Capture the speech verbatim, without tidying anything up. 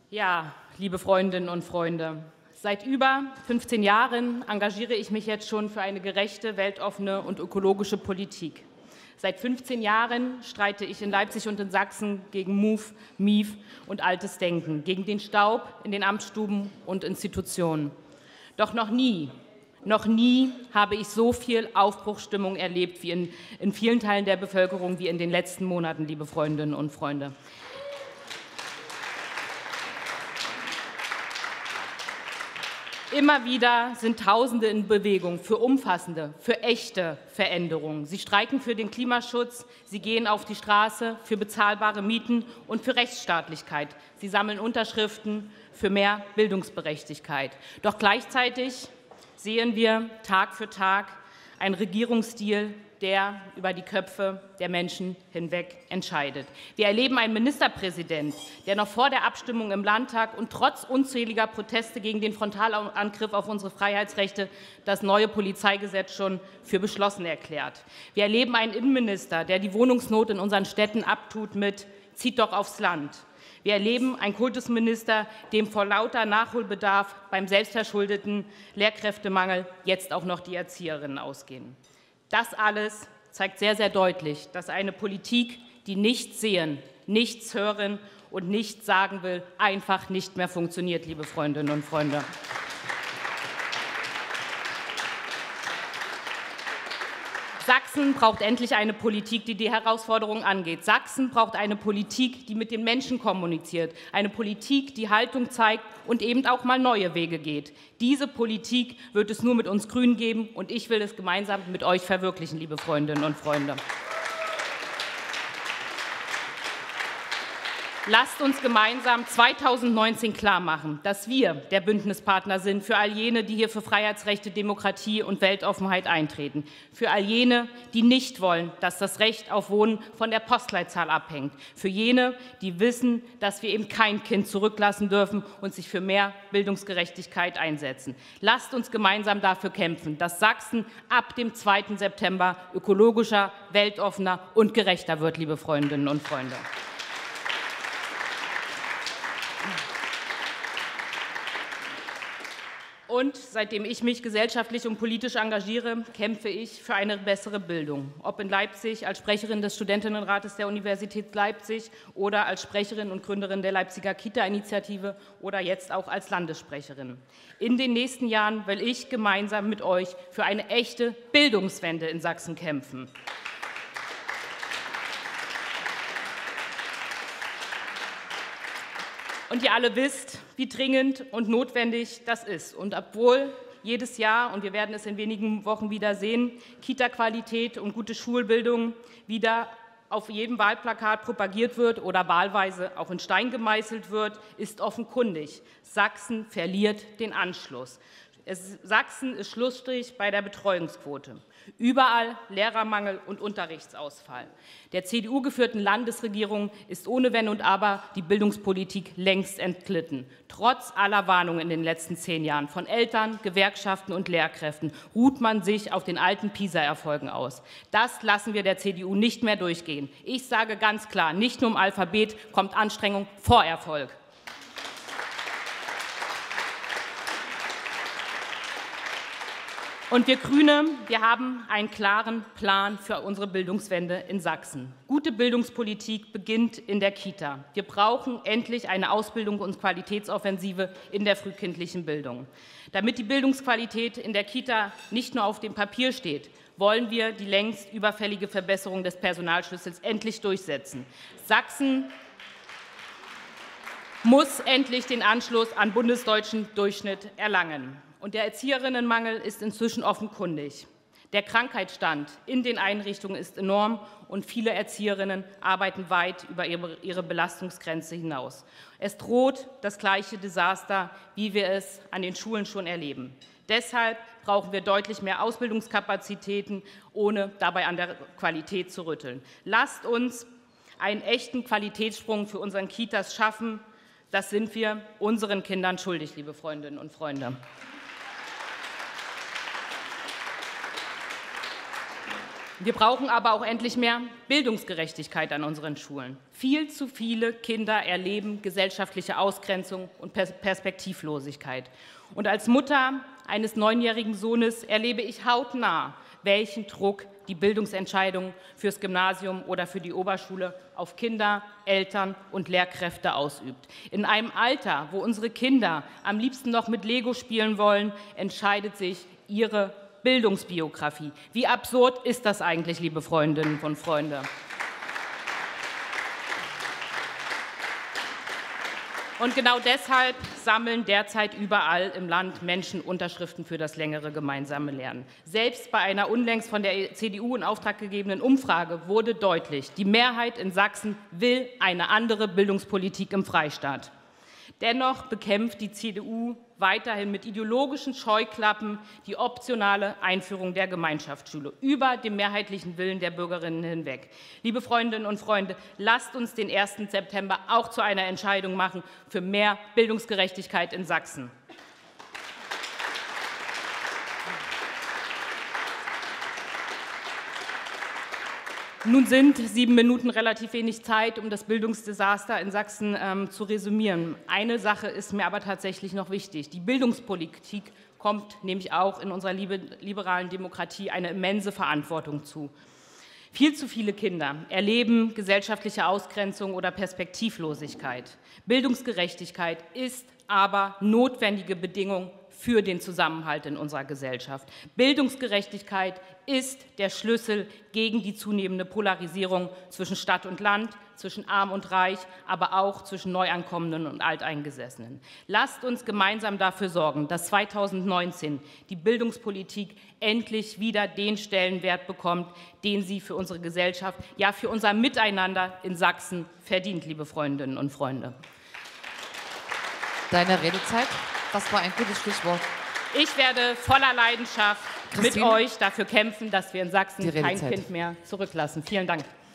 Ja, liebe Freundinnen und Freunde, seit über fünfzehn Jahren engagiere ich mich jetzt schon für eine gerechte, weltoffene und ökologische Politik. Seit fünfzehn Jahren streite ich in Leipzig und in Sachsen gegen Move, Mief und altes Denken, gegen den Staub in den Amtsstuben und Institutionen. Doch noch nie, noch nie habe ich so viel Aufbruchsstimmung erlebt wie in, in vielen Teilen der Bevölkerung wie in den letzten Monaten, liebe Freundinnen und Freunde. Immer wieder sind Tausende in Bewegung für umfassende, für echte Veränderungen. Sie streiken für den Klimaschutz, sie gehen auf die Straße für bezahlbare Mieten und für Rechtsstaatlichkeit. Sie sammeln Unterschriften für mehr Bildungsgerechtigkeit. Doch gleichzeitig sehen wir Tag für Tag einen Regierungsstil, der über die Köpfe der Menschen hinweg entscheidet. Wir erleben einen Ministerpräsident, der noch vor der Abstimmung im Landtag und trotz unzähliger Proteste gegen den Frontalangriff auf unsere Freiheitsrechte das neue Polizeigesetz schon für beschlossen erklärt. Wir erleben einen Innenminister, der die Wohnungsnot in unseren Städten abtut mit „Zieht doch aufs Land“. Wir erleben einen Kultusminister, dem vor lauter Nachholbedarf beim selbstverschuldeten Lehrkräftemangel jetzt auch noch die Erzieherinnen ausgehen. Das alles zeigt sehr, sehr deutlich, dass eine Politik, die nichts sehen, nichts hören und nichts sagen will, einfach nicht mehr funktioniert, liebe Freundinnen und Freunde. Sachsen braucht endlich eine Politik, die die Herausforderungen angeht. Sachsen braucht eine Politik, die mit den Menschen kommuniziert, eine Politik, die Haltung zeigt und eben auch mal neue Wege geht. Diese Politik wird es nur mit uns Grünen geben, und ich will es gemeinsam mit euch verwirklichen, liebe Freundinnen und Freunde. Lasst uns gemeinsam zweitausendneunzehn klarmachen, dass wir der Bündnispartner sind für all jene, die hier für Freiheitsrechte, Demokratie und Weltoffenheit eintreten, für all jene, die nicht wollen, dass das Recht auf Wohnen von der Postleitzahl abhängt, für jene, die wissen, dass wir eben kein Kind zurücklassen dürfen und sich für mehr Bildungsgerechtigkeit einsetzen. Lasst uns gemeinsam dafür kämpfen, dass Sachsen ab dem zweiten September ökologischer, weltoffener und gerechter wird, liebe Freundinnen und Freunde. Und seitdem ich mich gesellschaftlich und politisch engagiere, kämpfe ich für eine bessere Bildung. Ob in Leipzig als Sprecherin des Studentinnenrates der Universität Leipzig oder als Sprecherin und Gründerin der Leipziger Kita-Initiative oder jetzt auch als Landessprecherin. In den nächsten Jahren will ich gemeinsam mit euch für eine echte Bildungswende in Sachsen kämpfen. Und ihr alle wisst, wie dringend und notwendig das ist. Und obwohl jedes Jahr, und wir werden es in wenigen Wochen wieder sehen, Kita-Qualität und gute Schulbildung wieder auf jedem Wahlplakat propagiert wird oder wahlweise auch in Stein gemeißelt wird, ist offenkundig: Sachsen verliert den Anschluss. Es, Sachsen ist Schlussstrich bei der Betreuungsquote. Überall Lehrermangel und Unterrichtsausfall. Der C D U-geführten Landesregierung ist ohne Wenn und Aber die Bildungspolitik längst entglitten. Trotz aller Warnungen in den letzten zehn Jahren von Eltern, Gewerkschaften und Lehrkräften ruht man sich auf den alten PISA-Erfolgen aus. Das lassen wir der C D U nicht mehr durchgehen. Ich sage ganz klar, nicht nur im Alphabet kommt Anstrengung vor Erfolg. Und wir Grüne, wir haben einen klaren Plan für unsere Bildungswende in Sachsen. Gute Bildungspolitik beginnt in der Kita. Wir brauchen endlich eine Ausbildung und Qualitätsoffensive in der frühkindlichen Bildung. Damit die Bildungsqualität in der Kita nicht nur auf dem Papier steht, wollen wir die längst überfällige Verbesserung des Personalschlüssels endlich durchsetzen. Sachsen muss endlich den Anschluss an bundesdeutschen Durchschnitt erlangen. Und der Erzieherinnenmangel ist inzwischen offenkundig. Der Krankheitsstand in den Einrichtungen ist enorm und viele Erzieherinnen arbeiten weit über ihre Belastungsgrenze hinaus. Es droht das gleiche Desaster, wie wir es an den Schulen schon erleben. Deshalb brauchen wir deutlich mehr Ausbildungskapazitäten, ohne dabei an der Qualität zu rütteln. Lasst uns einen echten Qualitätssprung für unseren Kitas schaffen. Das sind wir unseren Kindern schuldig, liebe Freundinnen und Freunde. Wir brauchen aber auch endlich mehr Bildungsgerechtigkeit an unseren Schulen. Viel zu viele Kinder erleben gesellschaftliche Ausgrenzung und Perspektivlosigkeit. Und als Mutter eines neunjährigen Sohnes erlebe ich hautnah, welchen Druck die Bildungsentscheidung fürs Gymnasium oder für die Oberschule auf Kinder, Eltern und Lehrkräfte ausübt. In einem Alter, wo unsere Kinder am liebsten noch mit Lego spielen wollen, entscheidet sich ihre Bildungsbiografie. Wie absurd ist das eigentlich, liebe Freundinnen und Freunde? Und genau deshalb sammeln derzeit überall im Land Menschen Unterschriften für das längere gemeinsame Lernen. Selbst bei einer unlängst von der C D U in Auftrag gegebenen Umfrage wurde deutlich, die Mehrheit in Sachsen will eine andere Bildungspolitik im Freistaat. Dennoch bekämpft die C D U weiterhin mit ideologischen Scheuklappen die optionale Einführung der Gemeinschaftsschule über den mehrheitlichen Willen der Bürgerinnen hinweg. Liebe Freundinnen und Freunde, lasst uns den ersten September auch zu einer Entscheidung machen für mehr Bildungsgerechtigkeit in Sachsen. Nun sind sieben Minuten relativ wenig Zeit, um das Bildungsdesaster in Sachsen ähm, zu resümieren. Eine Sache ist mir aber tatsächlich noch wichtig. Die Bildungspolitik kommt nämlich auch in unserer liberalen Demokratie eine immense Verantwortung zu. Viel zu viele Kinder erleben gesellschaftliche Ausgrenzung oder Perspektivlosigkeit. Bildungsgerechtigkeit ist aber notwendige Bedingung für den Zusammenhalt in unserer Gesellschaft. Bildungsgerechtigkeit ist der Schlüssel gegen die zunehmende Polarisierung zwischen Stadt und Land, zwischen Arm und Reich, aber auch zwischen Neuankommenden und Alteingesessenen. Lasst uns gemeinsam dafür sorgen, dass zweitausendneunzehn die Bildungspolitik endlich wieder den Stellenwert bekommt, den sie für unsere Gesellschaft, ja für unser Miteinander in Sachsen verdient, liebe Freundinnen und Freunde. Deine Redezeit. Das war ein gutes Stichwort. Ich werde voller Leidenschaft Christine? mit euch dafür kämpfen, dass wir in Sachsen kein Kind mehr zurücklassen. Vielen Dank.